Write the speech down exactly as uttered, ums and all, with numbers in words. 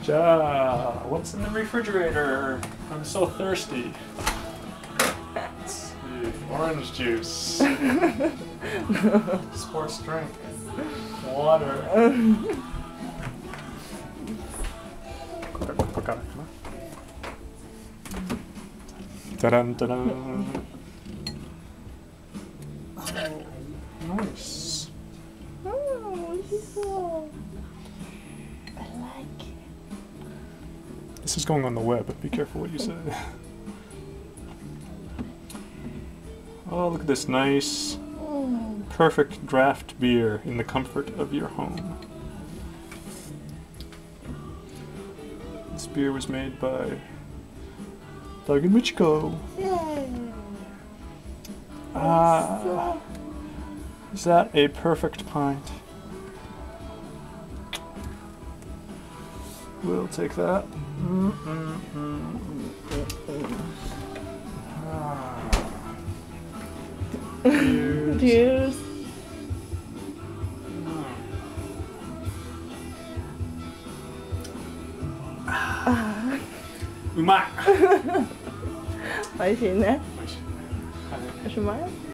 Ja, what's in the refrigerator? I'm so thirsty. Let's see. Orange juice. Sports drink. Water. Ta-dun, ta-dun. Oh, nice. Oh, beautiful. I like it. This is going on the web, but be careful what you say. Oh, look at this nice, Mm. perfect draft beer in the comfort of your home. This beer was made by Doug and Michiko. Mm. Ah, is that a perfect pint? We'll take that. Mm -mm -mm. Ah. Cheers. Cheers. Ah. うまい。 美味しいね。 美味しい。はい。 おしまい。